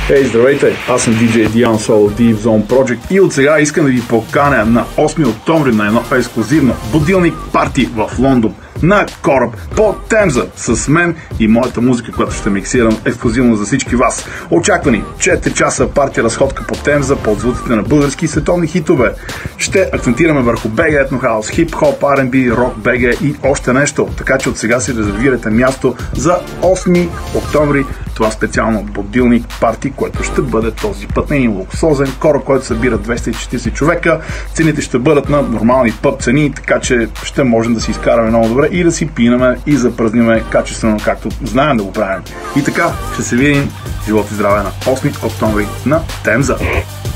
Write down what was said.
Ей, здравейте! Аз съм DJ Dion Solo Deep Zone Project и от сега искам да ви поканя на 8 октомври на едно ексклюзивно будилник парти в Лондон на кораб по Темза с мен и моята музика, която ще миксирам ексклюзивно за всички вас. Очаквани 4 часа парти разходка по Темза под звуците на български и световни хитове. Ще акцентираме върху BG, етнохаус, хип-хоп, R&B, рок, BG и още нещо. Така че от сега си резервирате място за 8 октомври. Това специално будилник парти, което ще бъде този път на един луксозен кораб, който събира 240 човека. Цените ще бъдат на нормални пъб цени, така че ще можем да си изкараме много добре и да си пинаме и запразниме качествено, както знаем да го правим. И така, ще се видим, живот и здраве, на 8 октомври на Темза.